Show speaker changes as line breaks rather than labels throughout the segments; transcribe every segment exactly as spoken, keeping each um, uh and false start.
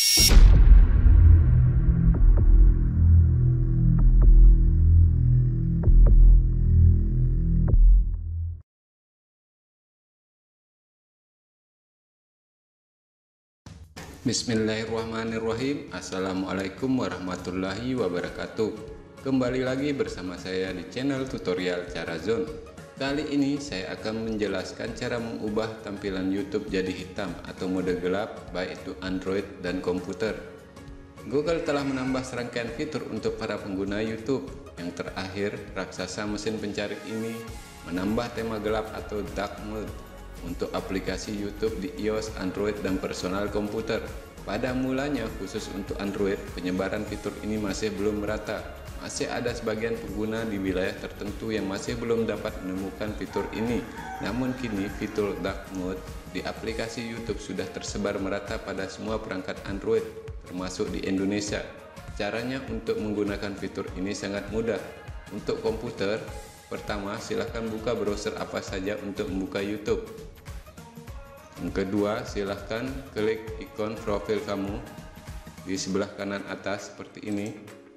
Bismillahirrahmanirrahim. Assalamualaikum warahmatullahi wabarakatuh. Kembali lagi bersama saya di channel tutorial Cara Zone. Kali ini saya akan menjelaskan cara mengubah tampilan YouTube jadi hitam atau mode gelap, baik itu Android dan komputer. Google telah menambah serangkaian fitur untuk para pengguna YouTube. Yang terakhir, raksasa mesin pencari ini menambah tema gelap atau dark mode untuk aplikasi YouTube di iOS, Android, dan personal komputer. Pada mulanya, khusus untuk Android, penyebaran fitur ini masih belum merata. Masih ada sebagian pengguna di wilayah tertentu yang masih belum dapat menemukan fitur ini. Namun kini fitur dark mode di aplikasi YouTube sudah tersebar merata pada semua perangkat Android, termasuk di Indonesia. Caranya untuk menggunakan fitur ini sangat mudah. Untuk komputer, pertama silahkan buka browser apa saja untuk membuka YouTube. Yang kedua, silahkan klik ikon profil kamu di sebelah kanan atas seperti ini.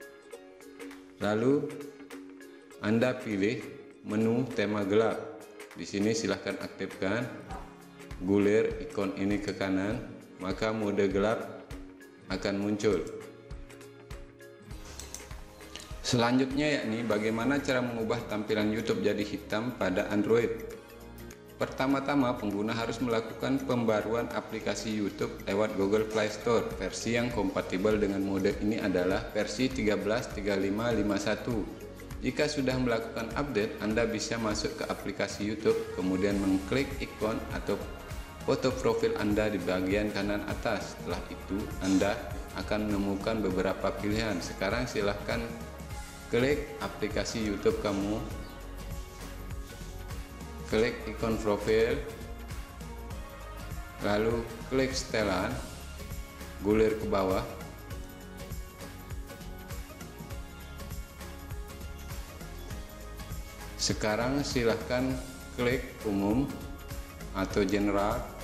Lalu Anda pilih menu tema gelap. Di sini silahkan aktifkan, gulir ikon ini ke kanan, maka mode gelap akan muncul. Selanjutnya yakni bagaimana cara mengubah tampilan YouTube jadi hitam pada Android. Pertama-tama pengguna harus melakukan pembaruan aplikasi YouTube lewat Google Play Store. Versi yang kompatibel dengan mode ini adalah versi tiga belas tiga lima lima satu. Jika sudah melakukan update, Anda bisa masuk ke aplikasi YouTube, kemudian mengklik ikon atau foto profil Anda di bagian kanan atas. Setelah itu, Anda akan menemukan beberapa pilihan. Sekarang silahkan klik aplikasi YouTube kamu, klik ikon profil, lalu klik setelan, gulir ke bawah. Sekarang silahkan klik umum atau general,